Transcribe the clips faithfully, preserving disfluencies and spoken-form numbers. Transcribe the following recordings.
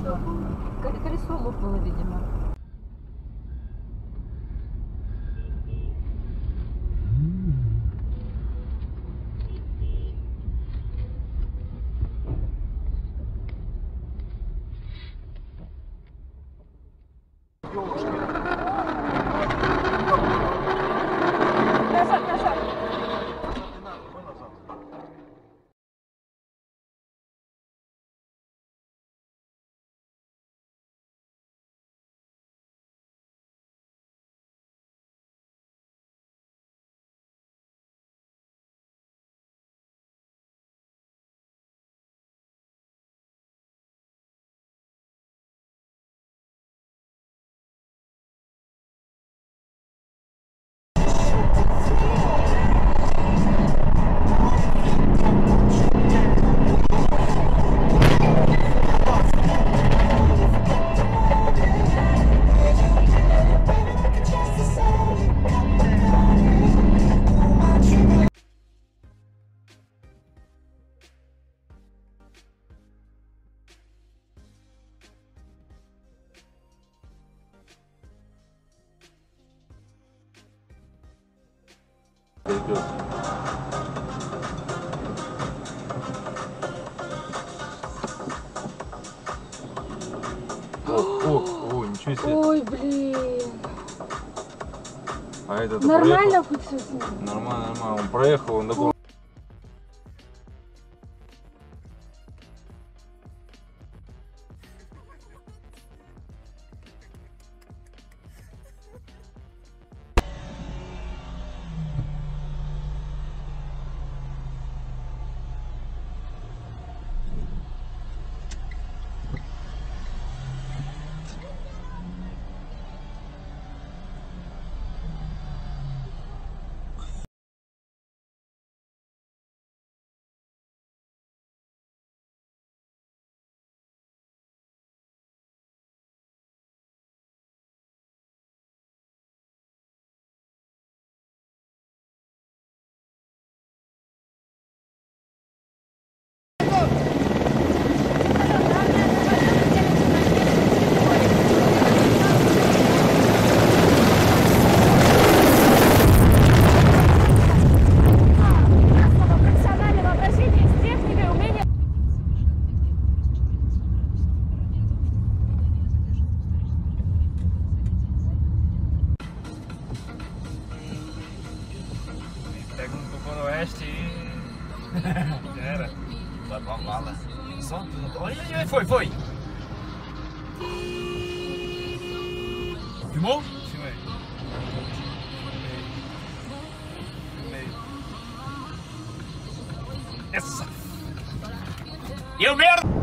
что? Колесо лопнуло, видимо. Назад, назад. Идет. О, о, о, ничего себе. Ой, блин. А этот Нормально проехал. хоть все с ним? Нормально, нормально. Он проехал, он такой. Pega um pouco no oeste e já era. Vai pra bala. Só olha aí, foi, foi. Filmou? Filmei. Filmei. Essa. Eu merda!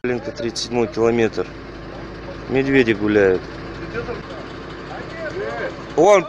Ленка, тридцать седьмой километр. Медведи гуляют. Вон!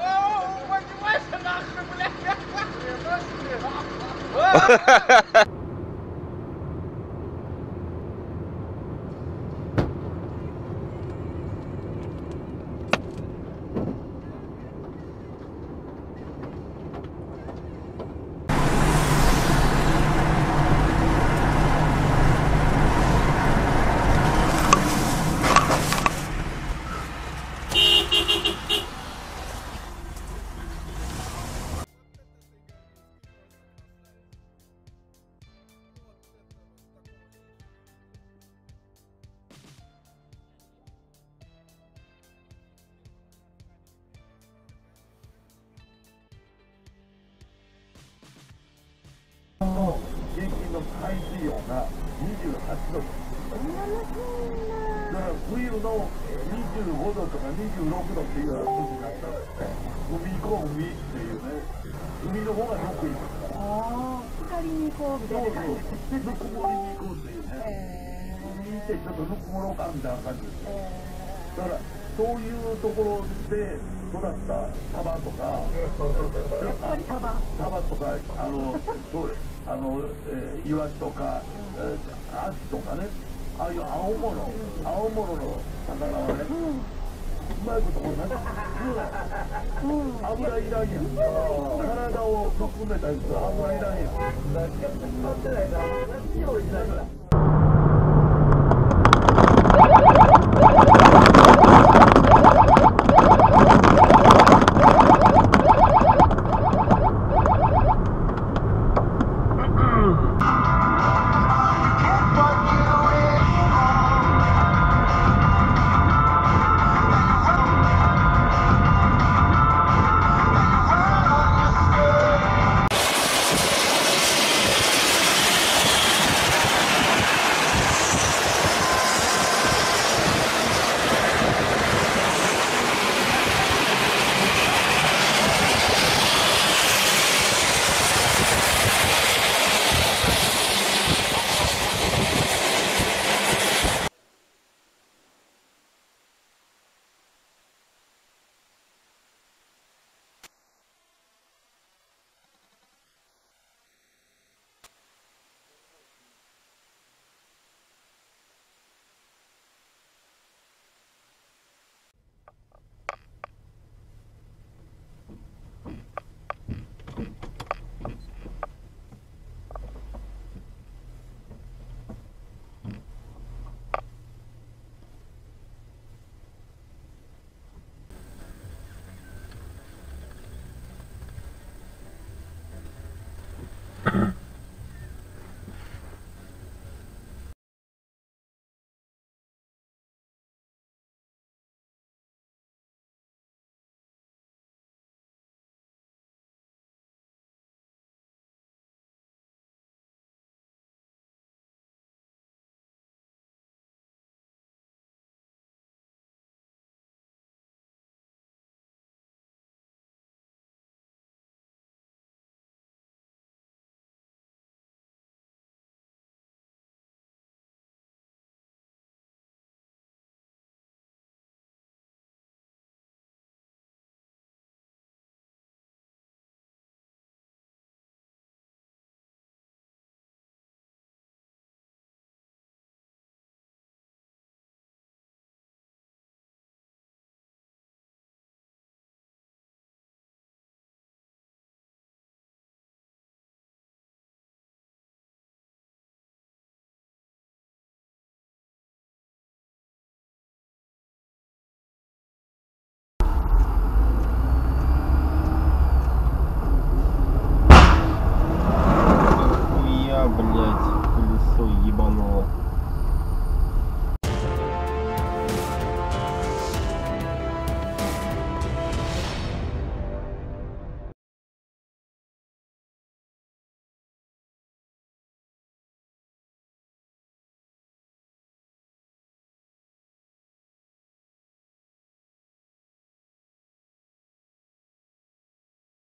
平均の海水温がにじゅうはちどです。だから冬のにじゅうごどとかにじゅうろくどっていうような数字になったらですね、海行こう海っていうね、海の方がよく行くから。ああ、光に行こうみたいな感じですね。ぬくもりに行こうっていうね。海行ってちょっとぬくもろうかみたいな感じですよ。だからそういうところで育ったサバとか、やっぱりサバサバとか、あのそうです。あの、えー、イワシとか、えー、アジとかね、ああいう青物、青物の魚はね、うまいことこうなんか、油いらんやん。体を含めたやつは油いらんやん。